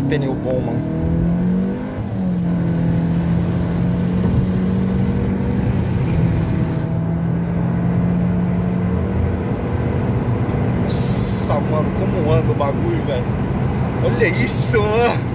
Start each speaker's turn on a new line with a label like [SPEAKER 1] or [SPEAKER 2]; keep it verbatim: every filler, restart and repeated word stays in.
[SPEAKER 1] pneu bom, mano. Nossa, mano, como anda o bagulho, velho. Olha isso, mano.